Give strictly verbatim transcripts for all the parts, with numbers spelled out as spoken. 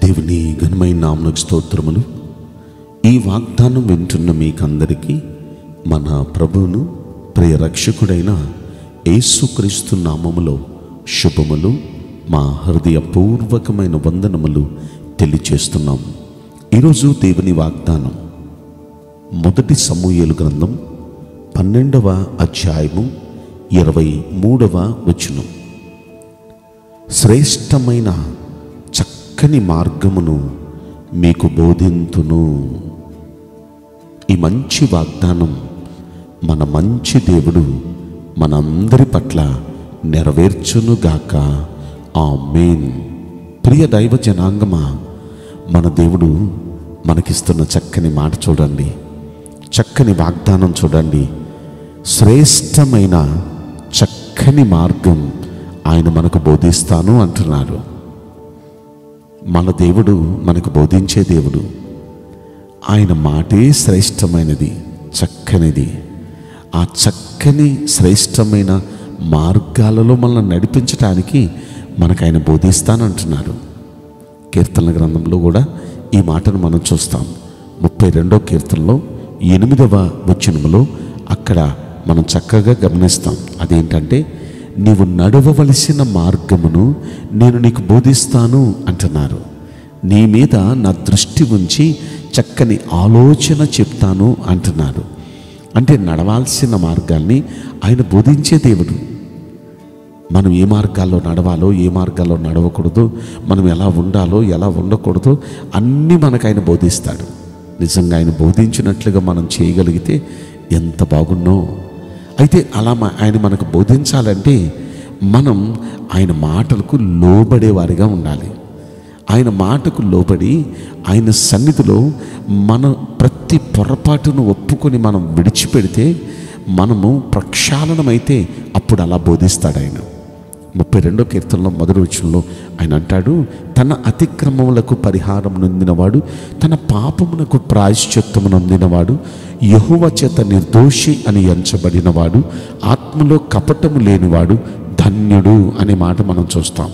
దేవుని ఘనమైన నామమునకు స్తోత్రములు. ఈ వాగ్దానం వింటున్న మీకందరికీ మన ప్రభువును ప్రియ రక్షకుడైన యేసుక్రీస్తు నామములో శుభములు, మా హృదయపూర్వకమైన వందనములు తెలియచేస్తున్నాం. ఈరోజు దేవుని వాగ్దానం మొదటి సమూయేలు గ్రంథం పన్నెండవ అధ్యాయము ఇరవై మూడవ వచనం. శ్రేష్టమైన చక్కని మార్గమును మీకు బోధింతును. ఈ మంచి వాగ్దానం మన మంచి దేవుడు మనందరి పట్ల నెరవేర్చునుగాక. ఆమేన్. ప్రియ దైవ జనాంగమా, మన దేవుడు మనకిస్తున్న చక్కని మాట చూడండి, చక్కని వాగ్దానం చూడండి. శ్రేష్టమైన చక్కని మార్గం ఆయన మనకు బోధిస్తాను అంటున్నారు. మన దేవుడు మనకు బోధించే దేవుడు. ఆయన మాటే శ్రేష్టమైనది, చక్కనిది. ఆ చక్కని శ్రేష్టమైన మార్గాలలో మనల్ని నడిపించడానికి మనకు ఆయన బోధిస్తానంటున్నారు. కీర్తనల గ్రంథంలో కూడా ఈ మాటను మనం చూస్తాం. ముప్పై రెండో కీర్తనలో ఎనిమిదవ వచనములో అక్కడ మనం చక్కగా గమనిస్తాం. అదేంటంటే, నీవు నడవవలసిన మార్గమును నేను నీకు బోధిస్తాను అంటున్నారు. నీ మీద నా దృష్టి ఉంచి చక్కని ఆలోచన చెప్తాను అంటున్నారు. అంటే నడవాల్సిన మార్గాల్ని ఆయన బోధించే దేవుడు. మనం ఏ మార్గాల్లో నడవాలో, ఏ మార్గాల్లో నడవకూడదు, మనం ఎలా ఉండాలో, ఎలా ఉండకూడదో అన్నీ మనకు ఆయన బోధిస్తాడు. నిజంగా ఆయన బోధించినట్లుగా మనం చేయగలిగితే ఎంత బాగున్నో. అయితే అలా ఆయన మనకు బోధించాలంటే మనం ఆయన మాటలకు లోబడేవారిగా ఉండాలి. ఆయన మాటకు లోబడి ఆయన సన్నిధిలో మన ప్రతి పొరపాటును ఒప్పుకొని మనం విడిచిపెడితే మనము ప్రక్షాళనమైతే అప్పుడు అలా బోధిస్తాడు ఆయన. ముప్పై రెండో కీర్తనలో మొదటి వచనంలో ఆయన అంటాడు, తన అతిక్రమములకు పరిహారం నొందినవాడు, తన పాపమునకు ప్రాయశ్చిత్తము నొందినవాడు, యెహోవా చేత నిర్దోషి అని ఎంచబడినవాడు, ఆత్మలో కపటము లేనివాడు ధన్యుడు అనే మాట మనం చూస్తాం.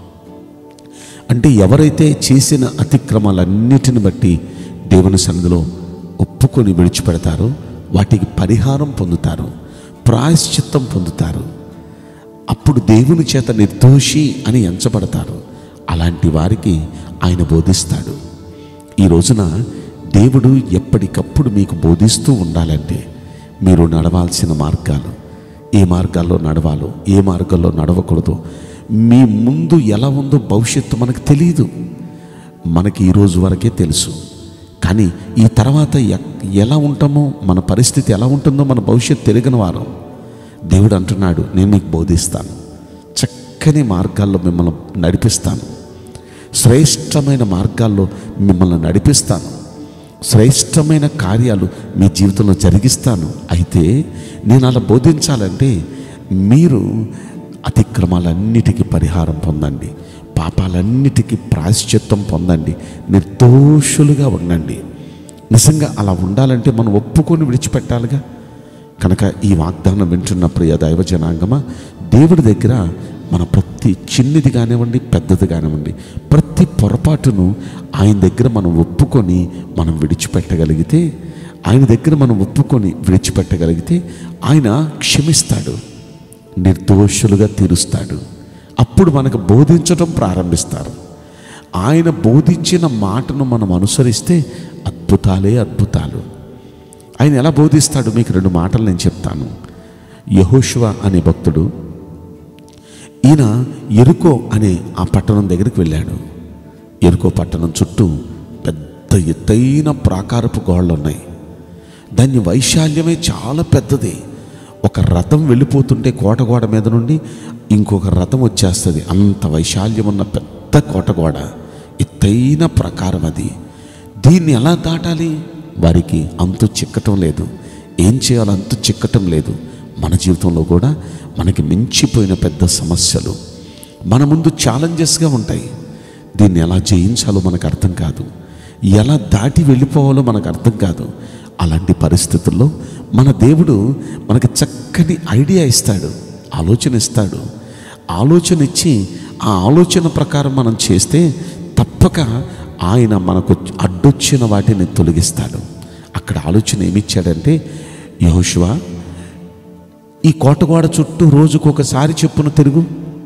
అంటే ఎవరైతే చేసిన అతిక్రమాలన్నిటిని బట్టి దేవుని సన్నిధిలో ఒప్పుకొని విడిచిపెడతారో వాటికి పరిహారం పొందుతారు, ప్రాయశ్చిత్తం పొందుతారు. అప్పుడు దేవుని చేత నిర్దోషి అని ఎంచబడతారు. అలాంటి వారికి ఆయన బోధిస్తాడు. ఈ రోజున దేవుడు ఎప్పటికప్పుడు మీకు బోధిస్తూ ఉండాలంటే మీరు నడవాల్సిన మార్గాలు, ఏ మార్గాల్లో నడవాలో, ఏ మార్గాల్లో నడవకూడదు, మీ ముందు ఎలా ఉందో భవిష్యత్తు మనకు తెలియదు. మనకి ఈరోజు వరకే తెలుసు. కానీ ఈ తర్వాత ఎలా ఉంటామో, మన పరిస్థితి ఎలా ఉంటుందో మన భవిష్యత్తు తెలియని వారం. దేవుడు అంటున్నాడు, నేను మీకు బోధిస్తాను, చక్కని మార్గాల్లో మిమ్మల్ని నడిపిస్తాను, శ్రేష్టమైన మార్గాల్లో మిమ్మల్ని నడిపిస్తాను, శ్రేష్టమైన కార్యాలు మీ జీవితంలో జరిగిస్తాను. అయితే నేను అలా బోధించాలంటే మీరు అతిక్రమాలన్నిటికీ పరిహారం పొందండి, పాపాలన్నిటికీ ప్రాయశ్చిత్తం పొందండి, నిర్దోషులుగా ఉండండి. నిజంగా అలా ఉండాలంటే మనం ఒప్పుకొని విడిచిపెట్టాలిగా. కనుక ఈ వాగ్దానం వింటున్న ప్రియ దైవ జనాంగమా, దేవుడి దగ్గర మన ప్రతి చిన్నది కానివ్వండి, పెద్దది కానివ్వండి, ప్రతి పొరపాటును ఆయన దగ్గర మనం ఒప్పుకొని మనం విడిచిపెట్టగలిగితే, ఆయన దగ్గర మనం ఒప్పుకొని విడిచిపెట్టగలిగితే ఆయన క్షమిస్తాడు, నిర్దోషులుగా తీరుస్తాడు. అప్పుడు మనకు బోధించడం ప్రారంభిస్తారు. ఆయన బోధించిన మాటను మనం అనుసరిస్తే అద్భుతాలే అద్భుతాలు. ఆయన ఎలా బోధిస్తాడు మీకు రెండు మాటలు నేను చెప్తాను. యెహోషువ అనే భక్తుడు, ఈయన యెరికో అనే ఆ పట్టణం దగ్గరికి వెళ్ళాడు. యెరికో పట్టణం చుట్టూ పెద్ద ఎత్తైన ప్రాకారపు గోడలు ఉన్నాయి. దాని వైశాల్యమే చాలా పెద్దది. ఒక రథం వెళ్ళిపోతుంటే కోటగోడ మీద నుండి ఇంకొక రథం వచ్చేస్తుంది. అంత వైశాల్యం ఉన్న పెద్ద కోటగోడ, ఎత్తైన ప్రాకారం అది. దీన్ని ఎలా దాటాలి? వారికి అంతు చిక్కటం లేదు. ఏం చేయాలో అంతు చిక్కటం లేదు. మన జీవితంలో కూడా మనకి మించిపోయిన పెద్ద సమస్యలు మన ముందు ఛాలెంజెస్గా ఉంటాయి. దీన్ని ఎలా జయించాలో మనకు అర్థం కాదు, ఎలా దాటి వెళ్ళిపోవాలో మనకు అర్థం కాదు. అలాంటి పరిస్థితుల్లో మన దేవుడు మనకి చక్కని ఐడియా ఇస్తాడు, ఆలోచన ఇస్తాడు. ఆలోచన ఇచ్చి ఆ ఆలోచన ప్రకారం మనం చేస్తే తప్పక ఆయన మనకు అడ్డొచ్చిన వాటిని తొలగిస్తాడు. అక్కడ ఆలోచన ఏమిచ్చాడంటే, యెహోషువ ఈ కోటగోడ చుట్టూ రోజుకొకసారి చెప్పున తిరుగు,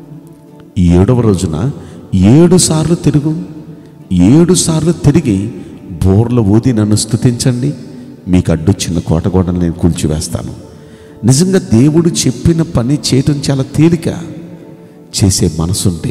ఏడవ రోజున ఏడు సార్లు తిరుగు, ఏడు సార్లు తిరిగి బోర్ల ఊది నన్ను స్తుతించండి, మీకు అడ్డొచ్చిన కోటగోడను నేను కూల్చివేస్తాను. నిజంగా దేవుడు చెప్పిన పని చేయటం చాలా తేలిక. చేసే మనసుంటే,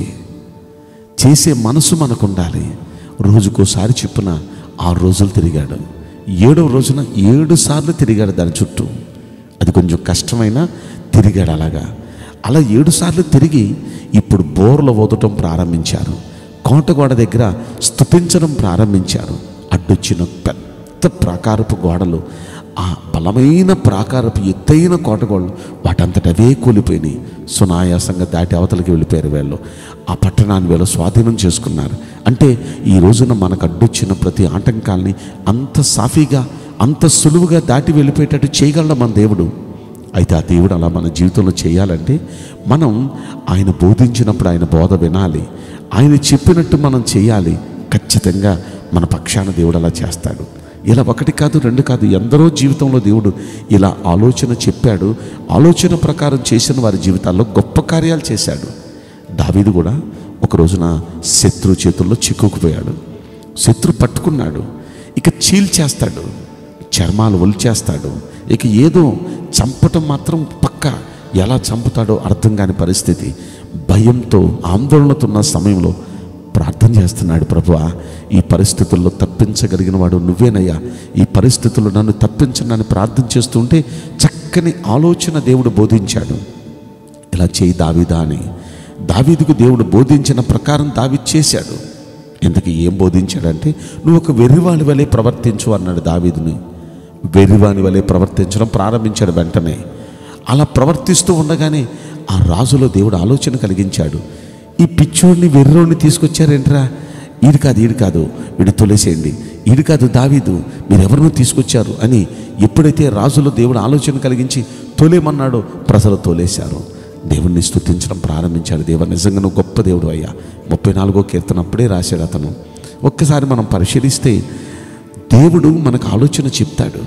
చేసే మనసు మనకు ఉండాలి. రోజుకోసారి చెప్పున ఆరు రోజులు తిరిగాడు, ఏడవ రోజున ఏడు సార్లు తిరిగాడు దాని చుట్టూ. అది కొంచెం కష్టమైనా తిరిగాడు. అలాగా అలా ఏడు సార్లు తిరిగి ఇప్పుడు బోర్లు ఊదటం ప్రారంభించారు. కోటగోడ దగ్గర స్తుతించడం ప్రారంభించారు. అడ్డొచ్చిన పెద్ద ప్రాకారపు గోడలు, ఆ బలమైన ప్రాకారపు ఎత్తైన కోటగోడలు వాటంతట అవే కూలిపోయినాయి. సునాయాసంగా దాటి అవతలకి వెళ్ళిపోయారు వీళ్ళు. ఆ పట్టణాన్ని వీళ్ళు స్వాధీనం చేసుకున్నారు. అంటే ఈ రోజున మనకు అడ్డొచ్చిన ప్రతి ఆటంకాల్ని అంత సాఫీగా, అంత సులువుగా దాటి వెళ్ళిపోయేటట్టు చేయగలడు మన దేవుడు. అయితే ఆ దేవుడు అలా మన జీవితంలో చేయాలంటే మనం ఆయన బోధించినప్పుడు ఆయన బోధ వినాలి, ఆయన చెప్పినట్టు మనం చేయాలి. ఖచ్చితంగా మన పక్షాన దేవుడు అలా చేస్తాడు. ఇలా ఒకటి కాదు, రెండు కాదు, ఎందరో జీవితంలో దేవుడు ఇలా ఆలోచన చెప్పాడు. ఆలోచన ప్రకారం చేసిన వారి జీవితాల్లో గొప్ప కార్యాలు చేశాడు. దావీదు కూడా ఒక రోజున శత్రు చేతుల్లో చిక్కుకుపోయాడు. శత్రు పట్టుకున్నాడు, ఇక చీల్చేస్తాడు, చర్మాలు ఒలిచేస్తాడు. ఇక ఏదో చంపటం మాత్రం పక్క, ఎలా చంపుతాడో అర్థం కాని పరిస్థితి. భయంతో ఆందోళనతో ఉన్న సమయంలో ప్రార్థన చేస్తున్నాడు, ప్రభువా ఈ పరిస్థితుల్లో తప్పించగలిగిన వాడు నువ్వేనయ్యా, ఈ పరిస్థితుల్లో నన్ను తప్పించనని ప్రార్థన చేస్తుంటే చక్కని ఆలోచన దేవుడు బోధించాడు. ఇలా చేయి దావీదా అని. దావీదుకు దేవుడు బోధించిన ప్రకారం దావీదు చేశాడు. ఎందుకు ఏం బోధించాడంటే, నువ్వు ఒక వెర్రివాని వలె ప్రవర్తించు అన్నాడు దావీదుని. వెర్రివాని వలె ప్రవర్తించడం ప్రారంభించాడు వెంటనే. అలా ప్రవర్తిస్తూ ఉండగానే ఆ రాజులో దేవుడు ఆలోచన కలిగించాడు. ఈ పిచ్చోడిని వెర్రోడిని తీసుకొచ్చారేంట్రా, ఈడు కాదు ఈడు కాదు వీడు తొలేసేయండి, ఈడు కాదు దావీదు, మీరు ఎవరినో తీసుకొచ్చారు అని ఎప్పుడైతే రాజులో దేవుడు ఆలోచన కలిగించి తోలేమన్నాడో ప్రజలు తోలేశారు. దేవుణ్ణి స్తుతించడం ప్రారంభించాడు. దేవ నిజంగా నువ్వు గొప్ప దేవుడు అయ్యా. ముప్పై నాలుగో కీర్తన అప్పుడే రాశాడు అతను. ఒక్కసారి మనం పరిశీలిస్తే దేవుడు మనకు ఆలోచన చెప్తాడు.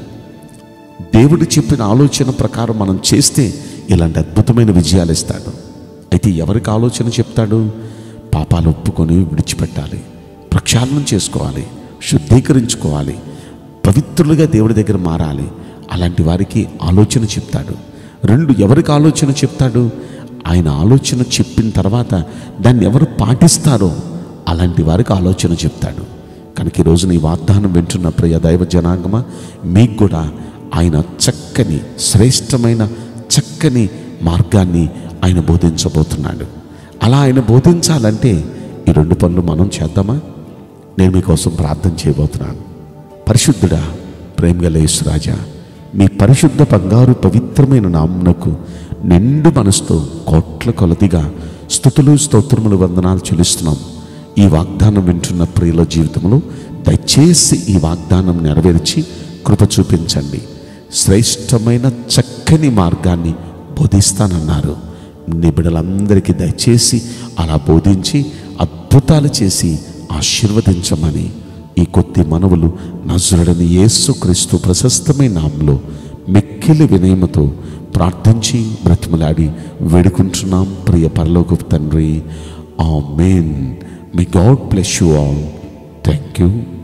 దేవుడు చెప్పిన ఆలోచన ప్రకారం మనం చేస్తే ఇలాంటి అద్భుతమైన విజయాలు ఇస్తాడు. అయితే ఎవరికి ఆలోచన చెప్తాడు? పాపాలు ఒప్పుకొని విడిచిపెట్టాలి, ప్రక్షాళన చేసుకోవాలి, శుద్ధీకరించుకోవాలి, పవిత్రులుగా దేవుడి దగ్గర మారాలి. అలాంటి వారికి ఆలోచన చెప్తాడు. రెండు, ఎవరికి ఆలోచన చెప్తాడు? ఆయన ఆలోచన చెప్పిన తర్వాత దాన్ని ఎవరు పాటిస్తారో అలాంటి వారికి ఆలోచన చెప్తాడు. కనుక ఈరోజు నీ వాగ్దానం వింటున్న ప్రియ దైవ జనాంగమా, మీకు కూడా ఆయన చక్కని శ్రేష్టమైన చక్కని మార్గాన్ని ఆయన బోధించబోతున్నాడు. అలా ఆయన బోధించాలంటే ఈ రెండు పనులు మనం చేద్దామా? నేను మీకోసం ప్రార్థన చేయబోతున్నాను. పరిశుద్ధుడా, ప్రేమగల యేసురాజా, మీ పరిశుద్ధ బంగారు పవిత్రమైన నామమునకు నిండు మనసుతో కోట్ల కొలదిగా స్తుతులు స్తోత్రములు వందనాలు చెల్లిస్తున్నాం. ఈ వాగ్దానం వింటున్న ప్రియుల జీవితంలో దయచేసి ఈ వాగ్దానం నెరవేర్చి కృప చూపించండి. శ్రేష్టమైన చక్కని మార్గాన్ని బోధిస్తానన్నారు. నీ బిడ్డలందరికీ దయచేసి అలా బోధించి అద్భుతాలు చేసి ఆశీర్వదించమని ఈ కొద్ది మనవులు నజరుడైన యేసుక్రీస్తు ప్రశస్తమైన నామములో మిక్కిలి వినయముతో ప్రార్థించి బ్రతిమలాడి వేడుకుంటున్నాం ప్రియ పరలోకపు తండ్రి. Amen. May God bless you all. Thank you.